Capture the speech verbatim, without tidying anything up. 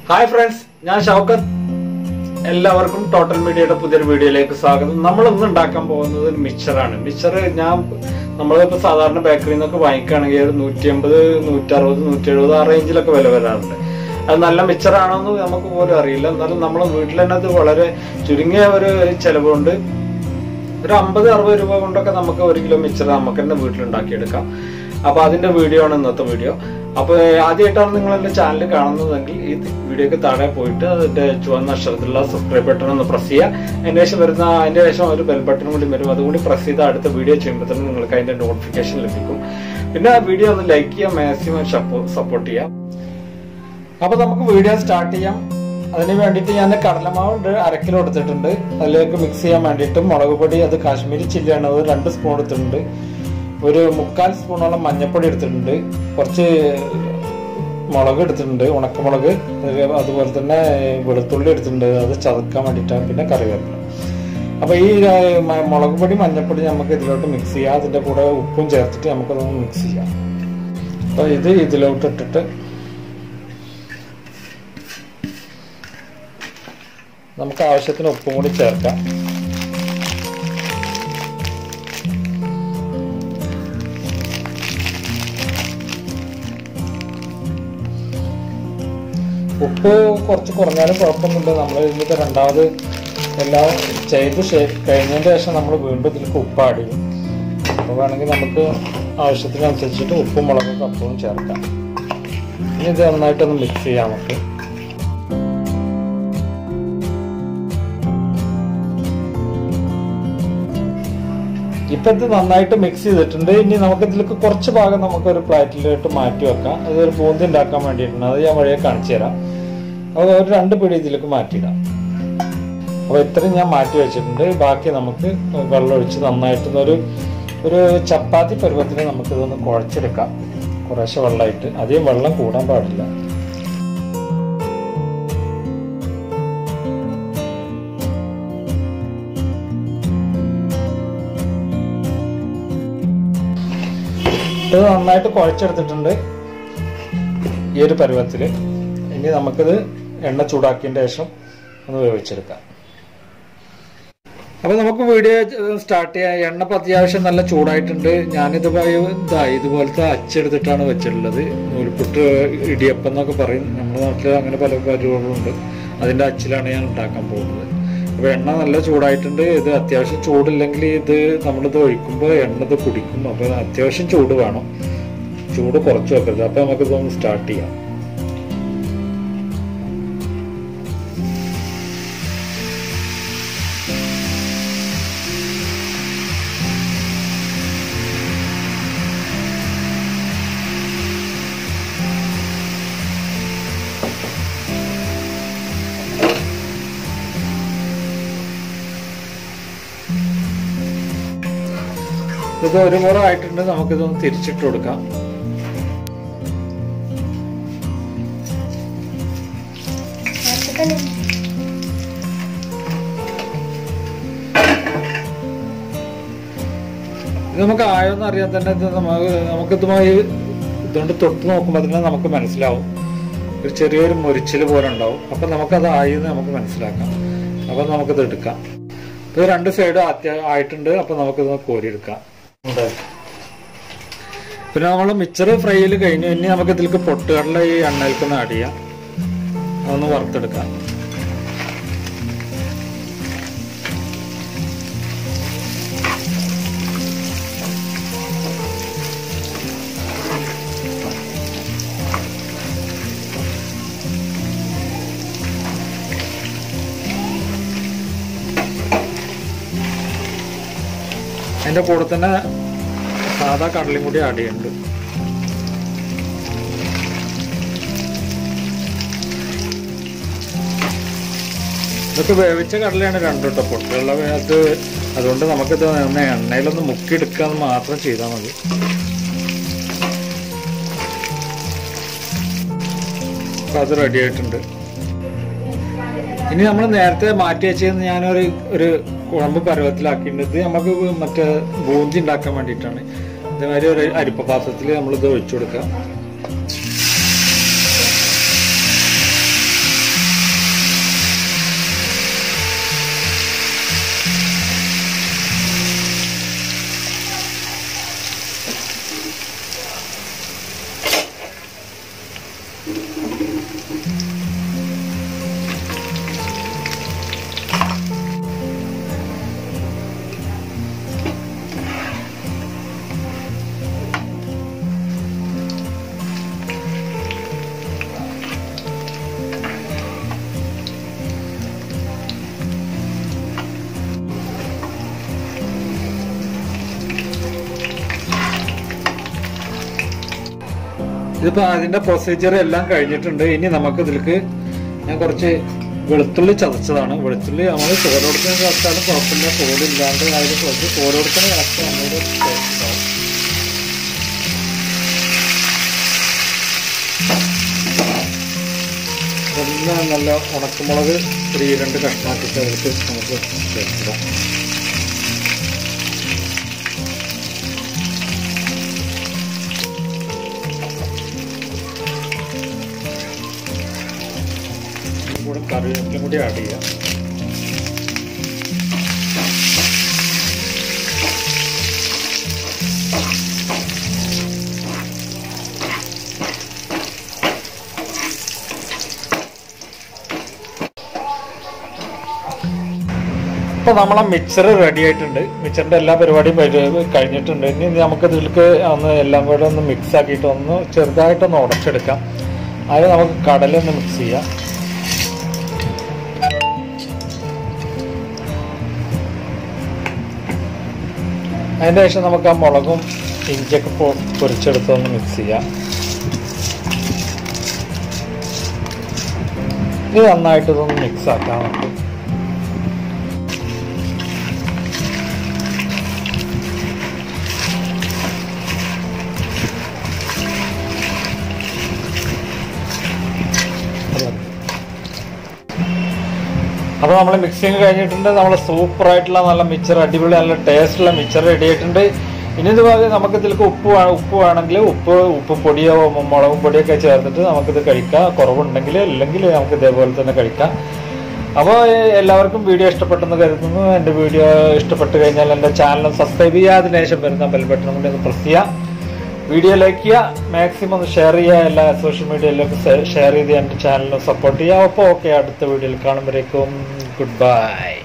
Hi friends, ഞാൻ ഷൗക്കത്ത്. എല്ലാവർക്കും total മീഡിയയുടെ പുതിയൊരു വീഡിയോയിലേക്ക് സ്വാഗതം. നമ്മൾ ഇന്ന് ഉണ്ടാക്കാൻ പോകുന്നത് മിക്സറാണ്. മിക്സർ ഞാൻ നമ്മളിപ്പോൾ സാധാരണ ബേക്കറിയിൽ നിന്നൊക്കെ വാങ്ങിക്കുകയാണെങ്കിൽ ഒരു നൂറ്റി അമ്പത് നൂറ്റി അറുപത് നൂറ്റി എഴുപത് ആ റേഞ്ചിലൊക്കെ വില വരാറുണ്ട്. അത് നല്ല മിക്സറാണോ എന്ന് നമുക്ക് പോലും അറിയില്ല. എന്നാലും നമ്മൾ വീട്ടിൽ തന്നെ അത് വളരെ ചുരുങ്ങിയ ഒരു ചെലവുകൊണ്ട് ഒരു അമ്പത് അറുപത് രൂപ കൊണ്ടൊക്കെ നമുക്ക് ഒരു കിലോ മിക്സർ നമുക്ക് തന്നെ വീട്ടിലുണ്ടാക്കിയെടുക്കാം. അപ്പോൾ അതിന്റെ വീഡിയോ ആണ് ഇന്നത്തെ വീഡിയോ. അപ്പോൾ ആദ്യമായിട്ടാണ് നിങ്ങൾ എൻ്റെ ചാനൽ കാണുന്നതെങ്കിൽ ഈ വീഡിയോക്ക് താഴെ പോയിട്ട് അതിന്റെ ചുവന്ന അക്ഷരത്തിലുള്ള സബ്സ്ക്രൈബ് ബട്ടൺ ഒന്ന് പ്രസ് ചെയ്യുക. അതിന് ശേഷം വരുന്ന അതിന്റെ ശേഷം ഒരു ബെൽ ബട്ടൺ കൂടി വരും. അതുകൂടി പ്രസ് ചെയ്ത് അടുത്ത വീഡിയോ ചെയ്യുമ്പോൾ തന്നെ നിങ്ങൾക്ക് അതിന്റെ നോട്ടിഫിക്കേഷൻ ലഭിക്കും. പിന്നെ ആ വീഡിയോ ഒന്ന് ലൈക്ക് ചെയ്യുക, മാക്സിമം സപ്പോർട്ട് ചെയ്യാം. അപ്പൊ നമുക്ക് വീഡിയോ സ്റ്റാർട്ട് ചെയ്യാം. അതിന് വേണ്ടിയിട്ട് ഞാൻ കടലമാവ് അര കിലോ എടുത്തിട്ടുണ്ട്. അതിലേക്ക് മിക്സ് ചെയ്യാൻ വേണ്ടിയിട്ട് മുളക് പൊടി, അത് കാശ്മീരി ചില്ലിയാണ്, അത് രണ്ട് സ്പൂൺ എടുത്തിട്ടുണ്ട്. ഒരു മുക്കാൽ സ്പൂണോളം മഞ്ഞൾപ്പൊടി എടുത്തിട്ടുണ്ട്. കുറച്ച് മുളക് എടുത്തിട്ടുണ്ട്, ഉണക്കമുളക്. അതുപോലെ തന്നെ വെളുത്തുള്ളി എടുത്തിട്ടുണ്ട്, അത് ചതക്കാൻ വേണ്ടിയിട്ടാണ്. പിന്നെ കറിവേപ്പില. അപ്പൊ ഈ മുളക് പൊടി മഞ്ഞൾപ്പൊടി നമുക്ക് ഇതിലോട്ട് മിക്സ് ചെയ്യാം. അതിന്റെ കൂടെ ഉപ്പും ചേർത്തിട്ട് നമുക്കതൊന്ന് മിക്സ് ചെയ്യാം. അപ്പൊ ഇത് ഇതിലോട്ട് ഇട്ടിട്ട് നമുക്ക് ആവശ്യത്തിന് ഉപ്പും കൂടി ചേർക്കാം. ഉപ്പ് കുറച്ച് കുറഞ്ഞാലും കുഴപ്പമൊന്നുമില്ല. നമ്മൾ ഇതിൻ്റെ രണ്ടാമത് എല്ലാം ചെയ്ത് കഴിഞ്ഞതിന് ശേഷം നമ്മൾ വീണ്ടും ഇതിലേക്ക് ഉപ്പ് ആഡ് ചെയ്യും. അപ്പോൾ വേണമെങ്കിൽ നമുക്ക് ആവശ്യത്തിനനുസരിച്ചിട്ട് ഉപ്പും മുളകൊക്കെ അപ്പവും ചേർക്കാം. ഇനി ഇത് നന്നായിട്ടൊന്ന് മിക്സ് ചെയ്യാം. നമുക്ക് ഇപ്പം ഇത് നന്നായിട്ട് മിക്സ് ചെയ്തിട്ടുണ്ട്. ഇനി നമുക്ക് ഇതിലേക്ക് കുറച്ച് ഭാഗം നമുക്കൊരു പ്ലേറ്റിലോട്ട് മാറ്റി വെക്കാം. അതൊരു ബൂന്തി ഉണ്ടാക്കാൻ വേണ്ടിയിട്ടുണ്ട്. അത് ഞാൻ വഴിയെ കാണിച്ചു തരാം. അപ്പോൾ ഒരു രണ്ട് പിടി ഇതിലേക്ക് മാറ്റിയിടാം. അപ്പോൾ ഇത്രയും ഞാൻ മാറ്റി വെച്ചിട്ടുണ്ട്. ബാക്കി നമുക്ക് വെള്ളം ഒഴിച്ച് നന്നായിട്ടൊരു ഒരു ചപ്പാത്തി പരുവത്തിന് നമുക്കിതൊന്ന് കുഴച്ചെടുക്കാം. കുറേശ്ശെ വെള്ളമായിട്ട്, അധികം വെള്ളം കൂടാൻ പാടില്ല. ഇത് നന്നായിട്ട് കുഴച്ചെടുത്തിട്ടുണ്ട് ഈ ഒരു പരുവത്തിൽ. ഇനി നമുക്കിത് എണ്ണ ചൂടാക്കിയതിൻ്റെ ശേഷം ഒന്ന് വേവിച്ചെടുക്കാം. അപ്പോൾ നമുക്ക് വീഡിയോ സ്റ്റാർട്ട് ചെയ്യാം. എണ്ണ ഇപ്പോൾ അത്യാവശ്യം നല്ല ചൂടായിട്ടുണ്ട്. ഞാനിത് ഇതാ ഇതുപോലത്തെ അച്ചെടുത്തിട്ടാണ് വെച്ചിട്ടുള്ളത്. നൂൽപുട്ട്, ഇടിയപ്പം എന്നൊക്കെ പറയും. നമ്മുടെ നാട്ടിൽ അങ്ങനെ പല പരിപാടികളുണ്ട്. അതിൻ്റെ അച്ചിലാണ് ഞാൻ ഉണ്ടാക്കാൻ പോകുന്നത്. അപ്പോൾ എണ്ണ നല്ല ചൂടായിട്ടുണ്ട്. ഇത് അത്യാവശ്യം ചൂടില്ലെങ്കിൽ ഇത് നമ്മളിത് ഒഴിക്കുമ്പോൾ എണ്ണ ഇത് കുടിക്കും. അപ്പോൾ അത്യാവശ്യം ചൂട് വേണം. ചൂട് കുറച്ച് വെക്കരുത്. അപ്പോൾ നമുക്കിതൊന്ന് സ്റ്റാർട്ട് ചെയ്യാം. ഇത് ഒരു മുറ ആയിട്ടുണ്ട്. നമുക്കിതൊന്ന് തിരിച്ചിട്ട് കൊടുക്കാം. ഇത് നമുക്ക് ആയോന്ന് അറിയാൻ തന്നെ ഇത് നമുക്കിതുമായി ഇതുകൊണ്ട് തൊട്ട് നോക്കുമ്പോൾ തന്നെ നമുക്ക് മനസ്സിലാവും. ഒരു ചെറിയൊരു മുരിച്ചിൽ പോലെ ഉണ്ടാവും. അപ്പൊ നമുക്കത് ആയെന്ന് നമുക്ക് മനസ്സിലാക്കാം. അപ്പൊ നമുക്കിത് എടുക്കാം. ഇത് രണ്ട് സൈഡും അത്യാ ആയിട്ടുണ്ട്. അപ്പൊ നമുക്കിത് കോരിയെടുക്കാം. പിന്നെ നമ്മൾ മിക്സർ ഫ്രൈയിൽ കഴിഞ്ഞു. ഇനി നമുക്ക് ഇതിലേക്ക് പൊട്ടുകടല ഈ എണ്ണയിൽക്കൊന്ന് ആഡ് ചെയ്യാം. അതൊന്ന് വറുത്തെടുക്കാം. അതിൻ്റെ കൂടെ തന്നെ സാധാ കടലയും കൂടി ആഡ് ചെയ്യുന്നുണ്ട്. ഇതൊക്കെ വേവിച്ച കടലയാണ് രണ്ടു കേട്ടോ. പൊട്ടുകടല അത് അതുകൊണ്ട് നമുക്കിത് എണ്ണയിലൊന്ന് മുക്കിയെടുക്കാന്ന് മാത്രം ചെയ്താൽ മതി. അപ്പം അത് റെഡി ആയിട്ടുണ്ട്. ഇനി നമ്മൾ നേരത്തെ മാറ്റി വെച്ചതെന്ന് ഞാനൊരു ഒരു കുഴമ്പ് പരുവത്തിലാക്കിയിട്ടുണ്ട്. ഇത് നമുക്ക് മറ്റേ ബൂന്തി ഉണ്ടാക്കാൻ വേണ്ടിയിട്ടാണ്. ഇതേമാതിരി ഒരു അരിപ്പ പാത്രത്തിൽ നമ്മളിത് ഒഴിച്ചു കൊടുക്കാം. ഇതിപ്പോൾ അതിൻ്റെ പ്രൊസീജിയർ എല്ലാം കഴിഞ്ഞിട്ടുണ്ട്. ഇനി നമുക്ക് ഇതിലേക്ക് ഞാൻ കുറച്ച് വെളുത്തുള്ളി ചതച്ചതാണ്. വെളുത്തുള്ളി നമ്മൾ ചോറ് കൊടുക്കുന്ന ചതച്ചാലും കുഴപ്പമില്ല, തോലില്ലാണ്ട് അതിൽ കുറച്ച് ചോറ് കൊടുക്കുന്ന ചതച്ച് നമ്മളൊരു ടേസ്റ്റ്. എല്ലാം നല്ല ഉണക്കമുളക് ഒരു രണ്ട് കഷ്ണാക്കിയിട്ട് അതിലേക്ക് നമുക്ക് ചേർത്തിടാം. കൂടെ കറിവേപ്പിലും കൂടി ആഡ് ചെയ്യാം. ഇപ്പോൾ നമ്മളെ മിക്സർ റെഡി ആയിട്ടുണ്ട്. മിക്സറിൻ്റെ എല്ലാ പരിപാടിയും കഴിഞ്ഞിട്ടുണ്ട്. ഇനി നമുക്ക് ഇതിലേക്ക് ഒന്ന് എല്ലാം കൂടെ ഒന്ന് മിക്സ് ആക്കിയിട്ട് ഒന്ന് ചെറുതായിട്ടൊന്ന് ഉടച്ചെടുക്കാം. അതിൽ നമുക്ക് കടലൊന്ന് മിക്സ് ചെയ്യാം. അതിൻ്റെ ശേഷം നമുക്ക് ആ മുളകും ഇഞ്ചിയൊക്കെ പൊരിച്ചെടുത്തൊന്ന് മിക്സ് ചെയ്യാം. ഇത് നന്നായിട്ട് ഇതൊന്ന് മിക്സ് ആക്കാം നമുക്ക്. അപ്പോൾ നമ്മൾ മിക്സിങ് കഴിഞ്ഞിട്ടുണ്ട്. നമ്മൾ സൂപ്പറായിട്ടുള്ള നല്ല മിക്സർ, അടിപൊളി നല്ല ടേസ്റ്റുള്ള മിക്സർ റെഡി ആയിട്ടുണ്ട്. ഇനി ഇത് നമുക്ക് ഇതിലേക്ക് ഉപ്പ് ഉപ്പ് വേണമെങ്കിൽ ഉപ്പ് ഉപ്പ് പൊടിയോ മുളകും പൊടിയൊക്കെ ചേർത്തിട്ട് നമുക്കിത് കഴിക്കാം. കുറവുണ്ടെങ്കിൽ അല്ലെങ്കിൽ നമുക്ക് ഇതേപോലെ തന്നെ കഴിക്കാം. അപ്പോൾ എല്ലാവർക്കും വീഡിയോ ഇഷ്ടപ്പെട്ടെന്ന് കരുതുന്നു. എൻ്റെ വീഡിയോ ഇഷ്ടപ്പെട്ട് കഴിഞ്ഞാൽ എൻ്റെ ചാനൽ സബ്സ്ക്രൈബ് ചെയ്യുക. അതിനുശേഷം വരുന്ന ബെൽ ബട്ടൺ കൊണ്ട് ഒന്ന് പ്രസ് ചെയ്യുക. വീഡിയോ ലൈക്ക് ചെയ്യുക, മാക്സിമം ഒന്ന് ഷെയർ ചെയ്യുക. എല്ലാ സോഷ്യൽ മീഡിയയിലൊക്കെ ഷെയർ ചെയ്ത് എൻ്റെ ചാനലിനെ സപ്പോർട്ട് ചെയ്യുക. അപ്പോൾ ഓക്കെ, അടുത്ത വീഡിയോയിൽ കാണുമ്പോഴേക്കും ഗുഡ് ബൈ.